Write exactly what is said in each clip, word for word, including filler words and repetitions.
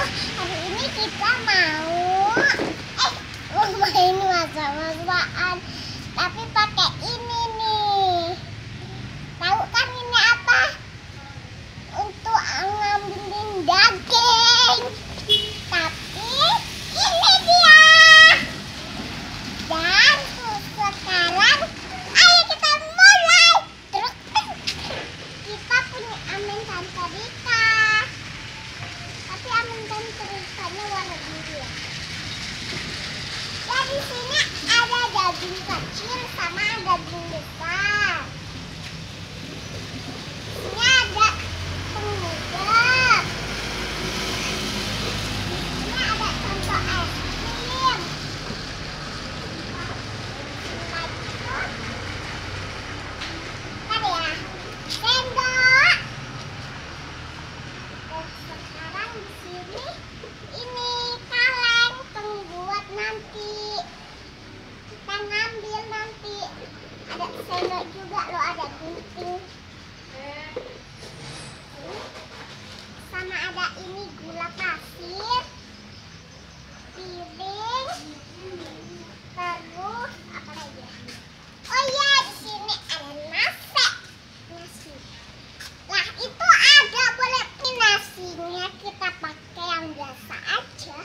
hari ini kita mau eh mau main masak-masakan, tapi pakai ini nih. Tahu kan ini apa? Untuk ngambilin daging. Tapi ini dia. Dan sekarang ayo kita mulai. Terus kita punya amin Tante Rika. Tapi amin Tante Rikanya warna biru ya. Dan di sini ada daging kecil sama daging besar. Ini ada pengudap. Ini ada contoh es krim. Ada ya, sendok. Dan sekarang di sini ini kaleng pembuat nanti. Kita ngambil nanti. Ada sendok juga loh, ada gunting. Sama ada ini gula pasir, piring, terus apa lagi ya? Oh iya, di sini ada nasi. Nasi. Lah itu ada boleh nasinya kita pakai yang biasa aja.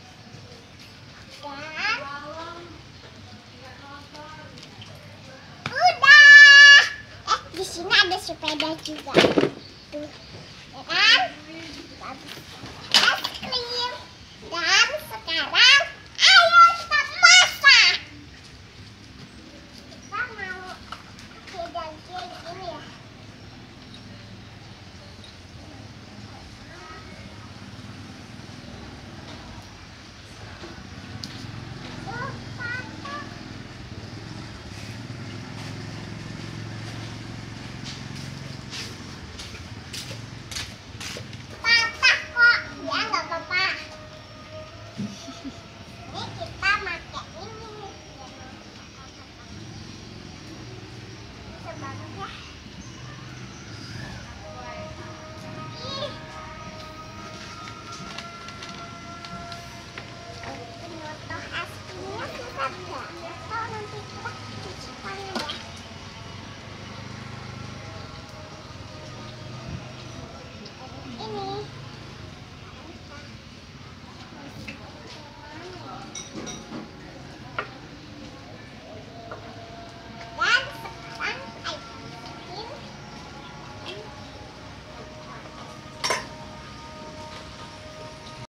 Dan udah. Eh di sini ada sepeda juga.